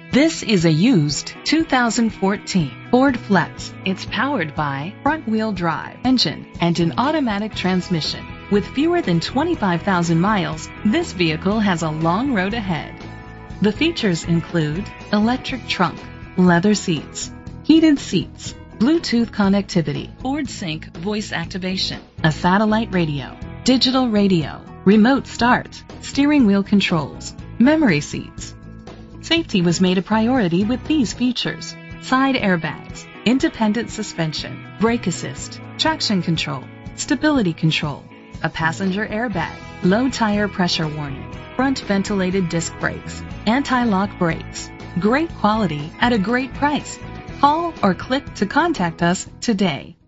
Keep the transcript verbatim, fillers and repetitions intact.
This is a used two thousand fourteen Ford Flex. It's powered by front-wheel drive engine and an automatic transmission. With fewer than twenty-five thousand miles, this vehicle has a long road ahead. The features include electric trunk, leather seats, heated seats, Bluetooth connectivity, Ford Sync voice activation, a satellite radio, digital radio, remote start, steering wheel controls, memory seats. Safety was made a priority with these features: side airbags, independent suspension, brake assist, traction control, stability control, a passenger airbag, low tire pressure warning, front ventilated disc brakes, anti-lock brakes. Great quality at a great price. Call or click to contact us today.